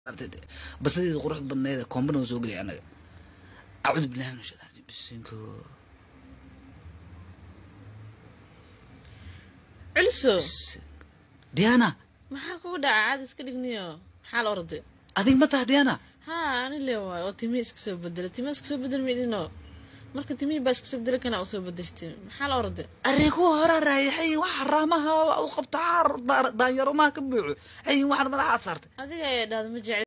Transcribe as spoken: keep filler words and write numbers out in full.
بس هذه قروح بدنا كومبنا وسوقلي أنا أعوذ بالله من الشيطان الرجيم بسنكو علسو ديانا maxaa kugu dhacay caad iska dhigniyo maxaa la orday adiga ma tahay Diana ha ani leeyahay oo timi iska soo bedel timi iska soo bedel meedino marka timi baa iska soo bedel kana oo soo bedeshtay maxaa la orday arigu hore raayay wax xaraamaha oo qabtaa daanyaro ma ka buuxo ay wax madaxa saartay adiga ay dhaad ma jecel